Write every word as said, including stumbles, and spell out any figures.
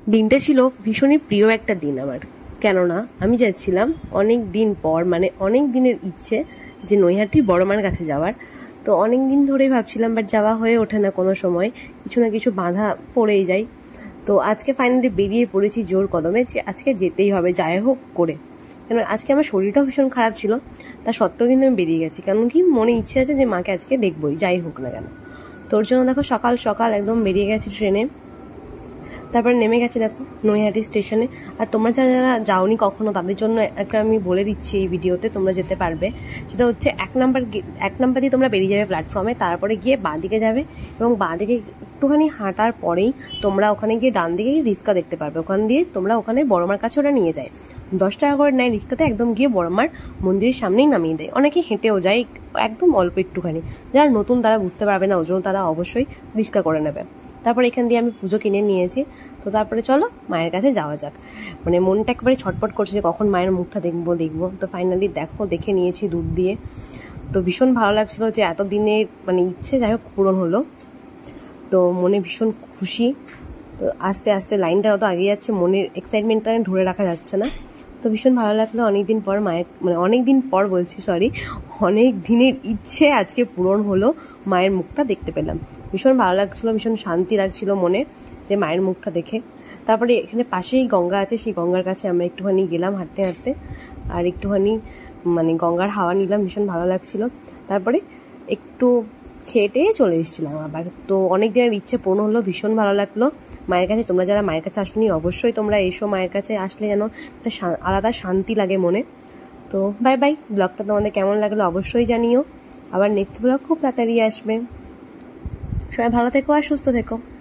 দিনটা ছিল ভীষণই প্রিয় একটা দিন আমার, কেননা আমি যাচ্ছিলাম অনেক দিন পর, মানে অনেক দিনের ইচ্ছে যে নৈহাটির বড় মার কাছে যাওয়ার। তো অনেক দিন ধরেই ভাবছিলাম, বাট যাওয়া হয়ে ওঠে না কোনো সময়, কিছু না কিছু বাধা পড়েই যায়। তো আজকে ফাইনালি বেরিয়ে পড়েছি জোর কদমে যে আজকে যেতেই হবে, যাই হোক করে। কেন আজকে আমার শরীরটাও ভীষণ খারাপ ছিল, তা সত্ত্বেও কিন্তু আমি বেরিয়ে গেছি, কারণ কি মনে ইচ্ছে আছে যে মাকে আজকে দেখবই, যাই হোক না কেন। তোর জন্য দেখো সকাল সকাল একদম বেরিয়ে গেছি ট্রেনে, তারপরে নেমে গেছে দেখো নৈহাটি স্টেশনে। আর তোমরা যারা যারা যাওনি কখনো, তাদের জন্য একটা আমি বলে দিচ্ছি এই ভিডিওতে, তোমরা যেতে পারবে। সেটা হচ্ছে এক নাম্বার এক নাম্বার দিয়ে তোমরা বেরিয়ে যাবে প্ল্যাটফর্মে, তারপরে গিয়ে বাঁ দিকে যাবে এবং বাঁ দিকে একটুখানি হাঁটার পরেই তোমরা ওখানে গিয়ে ডান দিকে রিক্সা দেখতে পারবে। ওখান দিয়ে তোমরা ওখানে বড়মার কাছে ওরা নিয়ে যায়, দশ টাকা করে নেয় রিক্সাতে, একদম গিয়ে বড়মার মন্দিরের সামনেই নামিয়ে দেয়। অনেকে হেঁটেও যায় একদম অল্প একটুখানি, যারা নতুন তারা বুঝতে পারবে না, ওই জন্য তারা অবশ্যই রিক্সা করে নেবে। তারপর এখান দিয়ে আমি পুজো কিনে নিয়েছি। তো তারপরে চলো মায়ের কাছে যাওয়া যাক। মানে মনটা একবারে ছটপট করছে যে কখন মায়ের মুখটা দেখবো দেখবো তো ফাইনালি দেখো দেখে নিয়েছি দূর দিয়ে। তো ভীষণ ভালো লাগছিল যে এতদিনের মানে ইচ্ছে যাই হোক পূরণ হলো, তো মনে ভীষণ খুশি। তো আস্তে আস্তে লাইনটা অত এগিয়ে যাচ্ছে, মনের এক্সাইটমেন্টটা ধরে রাখা যাচ্ছে না। তো ভীষণ ভালো লাগলো, অনেকদিন পর মায়ের মানে অনেক দিন পর বলছি সরি অনেক দিনের ইচ্ছে আজকে পূরণ হলো, মায়ের মুখটা দেখতে পেলাম। ভীষণ ভালো লাগছিল, ভীষণ শান্তি লাগছিল মনে যে মায়ের মুখটা দেখে। তারপরে এখানে পাশেই গঙ্গা আছে, সেই গঙ্গার কাছে আমরা একটুখানি গেলাম হাঁটতে হাঁটতে, আর একটুখানি মানে গঙ্গার হাওয়া নিলাম, ভীষণ ভালো লাগছিল। তারপরে একটু খেয়ে টেয়ে চলে এসেছিলাম আবার। তো অনেক দিনের ইচ্ছে পূর্ণ হলো, ভীষণ ভালো লাগলো মায়ের কাছে। তোমরা যারা মায়ের কাছে আসনি অবশ্যই তোমরা এসো, মায়ের কাছে আসলে যেন একটা আলাদা শান্তি লাগে মনে। তো বাই বাই, ব্লগটা তোমাদের কেমন লাগলো অবশ্যই জানিও। আবার নেক্সট ব্লগ খুব তাড়াতাড়ি আসবে। সবাই ভালো থেকো আর সুস্থ থেকো।